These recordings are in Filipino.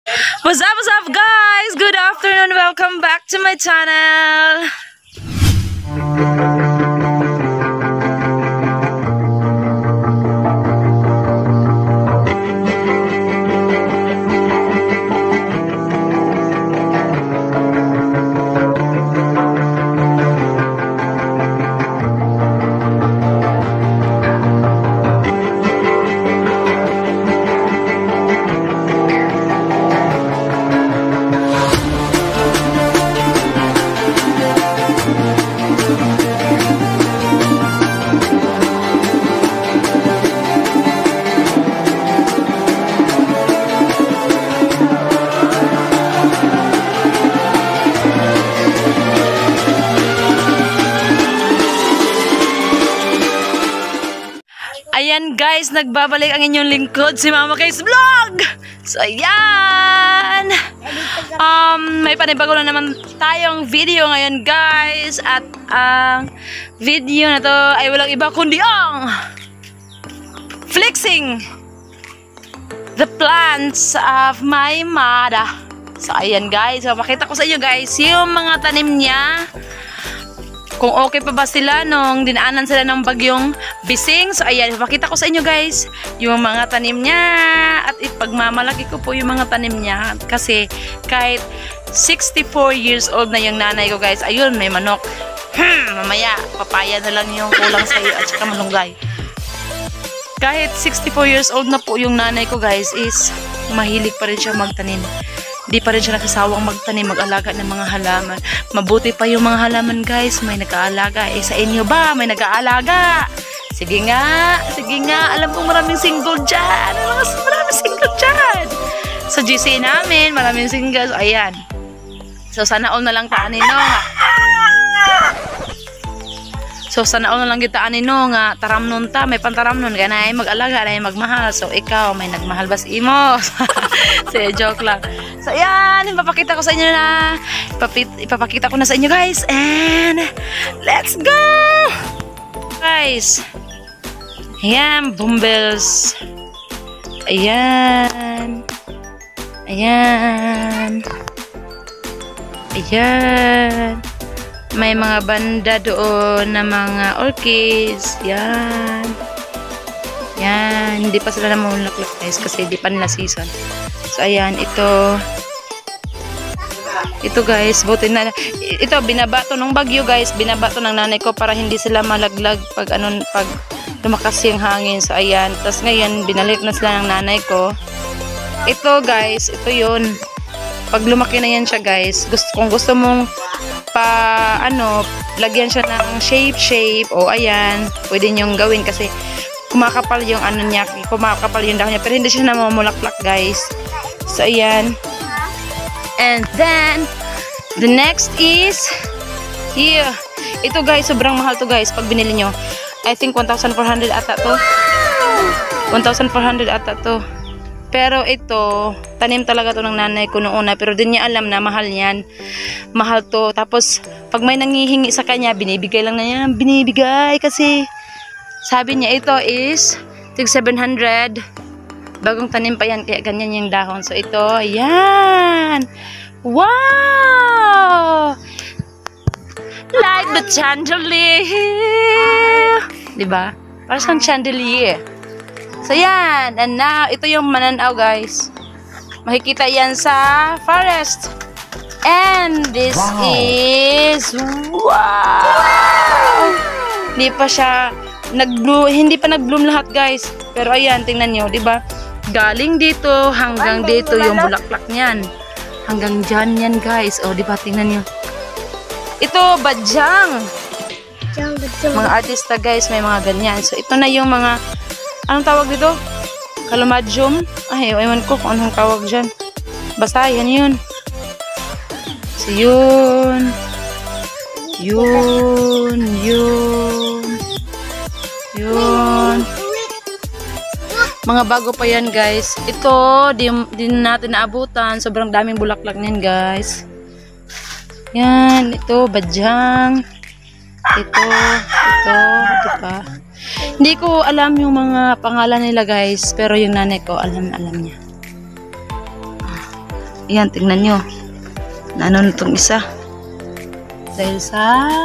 What's up guys? Good afternoon. Welcome back to my channel. Ayan guys, nagbabalik ang inyong lingkod, si Mama Kay's Vlog! So ayan! May panibago na naman tayong video ngayon guys. At ang video na to ay walang iba kundi ang flexing the plants of my mother. So ayan guys, so, makita ko sa inyo guys yung mga tanim niya. Kung okay pa ba sila nung dinaanan sila ng bagyong Bising. So ayan, ipakita ko sa inyo guys yung mga tanim niya. At ipagmamalaki ko po yung mga tanim niya. Kasi kahit 64 years old na yung nanay ko guys. Ayun, may manok. Mamaya, papaya na lang yung kulang sa iyo at saka malunggay. Kahit 64 years old na po yung nanay ko guys, is mahilig pa rin siya magtanim. Di pa rin siya nakasawang magtanim, mag-alaga ng mga halaman. Mabuti pa yung mga halaman guys, may nag-aalaga. Eh sa inyo ba, may nag-aalaga? Sige nga, alam ko maraming single dyan. Maraming single dyan. Sa GC namin, maraming single. So, ayan. So sana all na lang taan nino nga. So sana all na lang kita anino nga taramnon ta, may pantaramnon ganay mag-alaga, ay magmahal. So ikaw may nagmahal bas imo. So joke lang. So ayan, ipapakita ko sa inyo na ipapakita ko na sa inyo guys, and let's go guys. Ayan, bumbles. Ayan. May mga banda doon na mga orchids. Yan. Hindi pa sila namumulaklak guys kasi di pa nila season. So ayan, ito guys, buti na ito binabato ng bagyo guys, binabato ng nanay ko para hindi sila malaglag pag lumakas yung hangin. So ayan, tapos ngayon binalik na sila ng nanay ko. Ito guys, ito yun. Pag lumaki na yan siya guys, kung gusto mong lagyan siya ng shape o ayan, pwede nyong gawin kasi kumakapal yung niya, kumakapal yung dahon niya, pero hindi siya namumulaklak guys. So ayan. And then the next is here. Ito guys, sobrang mahal to guys pag binili nyo. I think 1,400 ata to. 1,400 ata to. Pero ito, tanim talaga to ng nanay ko noong una. Pero din niya alam na mahal yan. Mahal to. Tapos, pag may nangihingi sa kanya, binibigay lang na niya. Binibigay kasi sabi niya ito is 700. Bagong tanim pa yan. Kaya ganyan yung dahon. So ito, ayan. Wow! Like the chandelier. Diba? Parang siyang chandelier. So yan, and now ito yung mananaw guys. Makikita yan sa forest. And this is wow! Hindi pa siya hindi pa nag-bloom lahat guys. Pero ayan, tingnan nyo, di ba? Galing dito hanggang dito yung bulaklak niyan. Hanggang dyan yan guys. O, di ba? Tingnan nyo. Ito, badyang. Mga artista guys, may mga ganyan. So ito na yung mga anong tawag dito? Calamagium? Ay, ewan ko kung anong tawag dyan. Basta, yan yun. So, yun. Mga bago pa yan, guys. Ito, di natin naabutan. Sobrang daming bulaklak niyan, guys. Yan, ito, badyang. Ito, diba? Hindi ko alam yung mga pangalan nila guys, pero yung nanay ko alam niya. Ayan, tingnan nyo. Ano na itong isa? Dahil sa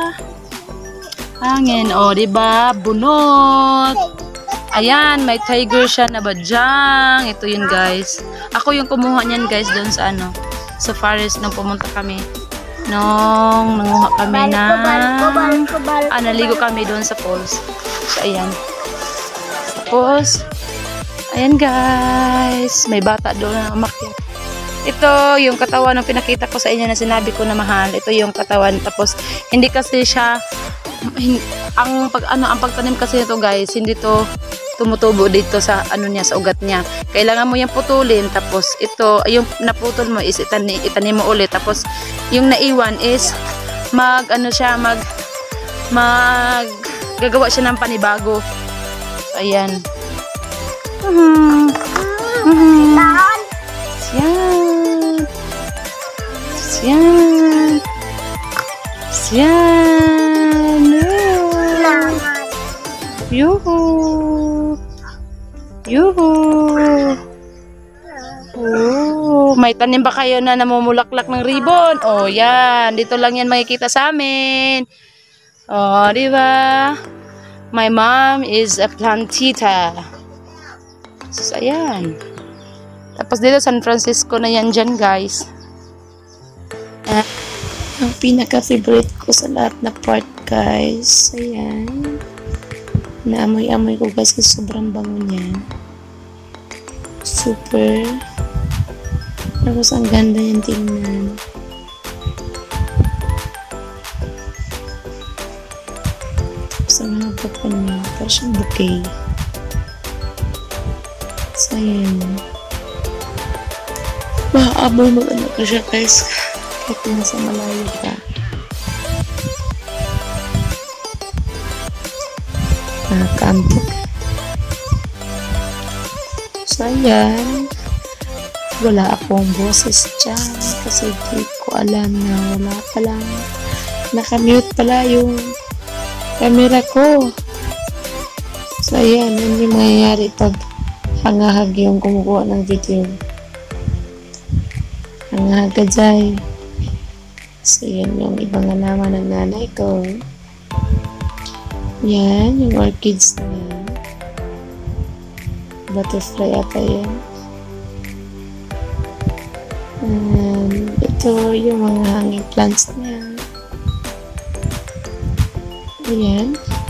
hangin. O, diba? Bunot. Ayan, may tiger siya na badyang. Ito yun, guys. Ako yung kumuha niyan, guys, doon sa ano, sa forest nung pumunta kami. Nung nanguha kami naligo kami doon sa falls. So, ayan. Tapos, ayan, guys. May bata doon na umakyat. Ito yung katawan ng pinakita ko sa inyo na sinabi ko na mahal. Ito yung katawan. Tapos, hindi kasi siya, ang pagtanim kasi nito, guys, hindi to tumutubo dito sa ano niya, sa ugat niya. Kailangan mo yung putulin, tapos ito, yung naputol mo is itanim mo ulit, tapos yung naiwan is gagawa siya ng panibago. So, ayan. Yan. Yuhu. Oh, may tanim ba kayo na namumulaklak ng ribbon? Oh, yan. Dito lang yan makikita sa amin. Oh, di ba? My mom is a plantita. So, ayan. Tapos dito San Francisco na yan dyan, guys. Ang pinaka-favorite ko sa lahat na part, guys. Ayan. Naamoy-amoy ko, guys, kasi sobrang bango niyan. Super. Tapos ang ganda yung tingnan. Tapos ang haba pa niya. Parang siyang bouquet. So, ayan. Maamoy mag-ano ka siya, guys. Kahit nasa malayo ka. Nakakampok. So, ayan. Wala akong boses dyan kasi di ko alam na wala palang nakamute pala yung camera ko. So, ayan. Yun yung mangyayari pag hangahag yung kumukuha ng video. Hangahag ka dyan. So, yan yung ibang alaman ng nanay ko. Yan, yung orchids na yan. Butterfly ata yan. And ito yung mga hanging plants niya. Ayan.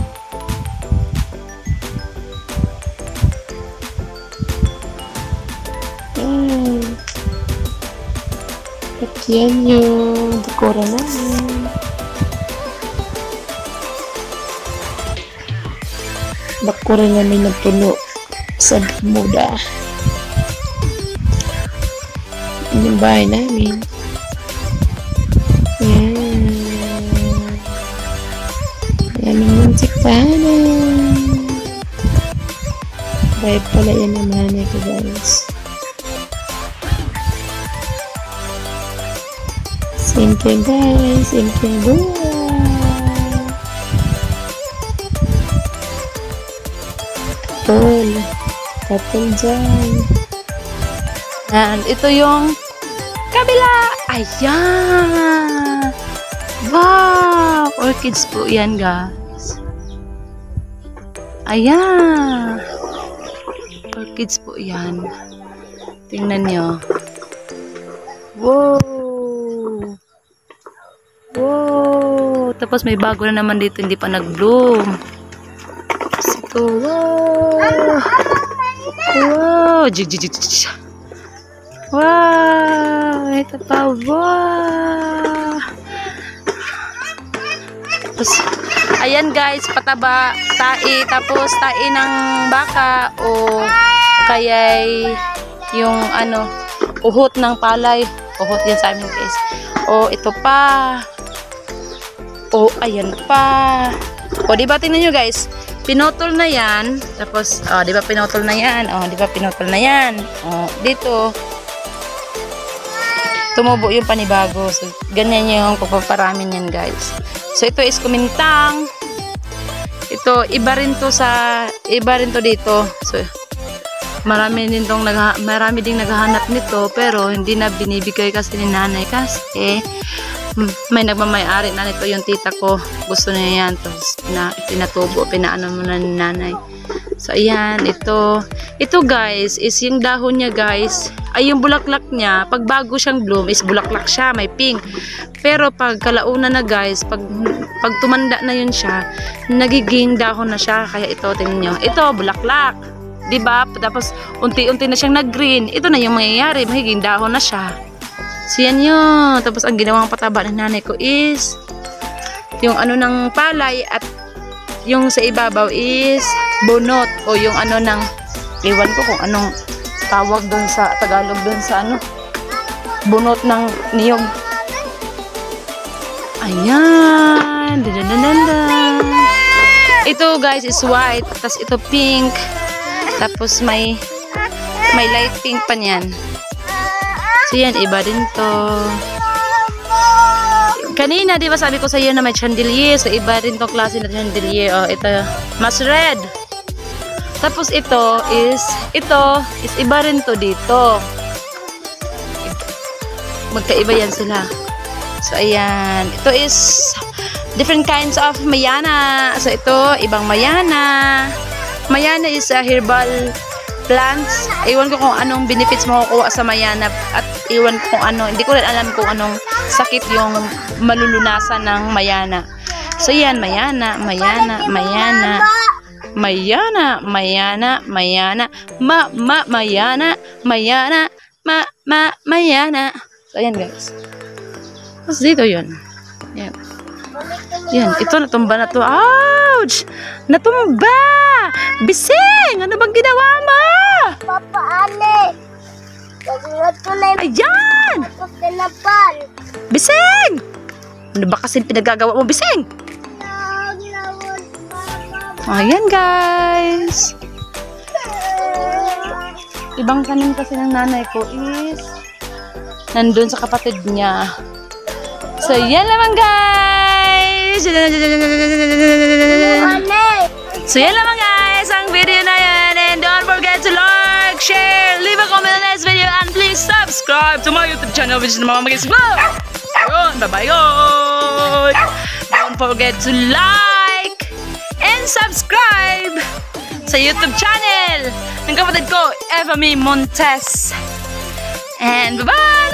Ayan. At yan yung dekora namin. Bakura namin nagpuno sa muda. Yan yung bahay namin. Yan. Yan yung muntik tahanan. Bahay pala yan ang nanay ko, guys. Simple, guys. Simple buhay. Kapul dyan. And ito yung kabila. Ayan. Wow. Orchids po yan, guys. Ayan. Orchids po yan. Tingnan nyo. Wow. Wow. Tapos may bago na naman dito, hindi pa nag-bloom. Ito, wow. Wow. Wow. Ito pa, wow. Tapos, ayan guys, pataba, tae, tapos tae ng baka o kaya'y yung ano, uhot ng palay. Uhot yan sa amin guys. O, ito pa. O, ayan pa. O, diba tingnan nyo guys, pinotol na yan. Tapos, diba pinotol na yan. Diba pinotol na yan. Dito, tumubo yung panibago. So, ganyan yung pagpaparamin yan guys. So, ito is kumintang. Ito, iba rin to dito. So, marami ding naghahanap nito pero hindi na binibigay kasi ni nanay kasi may nagmamay-ari na nito yung tita ko. Gusto niya yan. Tapos pinatubo, pinaano mo na ni nanay. So, ayan. Ito guys, is yung dahon niya guys, ay yung bulaklak niya, pag bago siyang bloom, is bulaklak siya, may pink. Pero pag kalauna na guys, pag tumanda na yun siya, nagiging dahon na siya. Kaya ito, tingnan nyo. Ito, bulaklak. Diba? Tapos, unti-unti na siyang nag-green. Ito na yung mangyayari, magiging dahon na siya. So, yan yun. Tapos, ang ginawang pataba ng nanay ko is, yung ano ng palay at yung sa ibabaw is bunot o yung ano ng iwan ko kung anong tawag doon sa Tagalog doon sa ano bunot ng niyog. Ayan. Ito guys is white, tapos ito pink, tapos may light pink pa niyan. So yan, iba din to. Kanina, di ba sabi ko sa iyo na may chandelier? So, iba rin tong klase na chandelier. Oh, ito, mas red. Tapos, ito is iba rin to dito. Magkaiba yan sila. So, ayan. Ito is different kinds of mayana. So, ito, ibang mayana. Mayana is a herbal plants. Iwan ko kung anong benefits makukuha sa mayana at iwan ko kung ano, hindi ko rin alam kung anong sakit yung malulunasan ng mayana. So yan, mayana, mayana, mayana, mayana, mayana, mayana, mayana, mayana, mayana. So ayan guys. Tapos dito yun. Yan. Yan, ito natumba na to. Ouch! Natumba! Bising! Ano bang ginawa mo? Papa, Ale! Nagulat ko na yung Ayan! tinapal. Bising! Ano ba kasi pinagagawa mo, Bising? Ayan guys. Ibang tanim kasi ng nanay ko is nandun sa kapatid niya. So, yan naman guys! So, yan naman guys ang video na yan. And don't forget to like, share, leave a comment on this video, and please subscribe to my YouTube channel, which is Mama Magis Vlog. Ayun, bye-bye guys! Don't forget to like and subscribe sa YouTube channel ng kapatid ko, Eva May Montes. And bye-bye!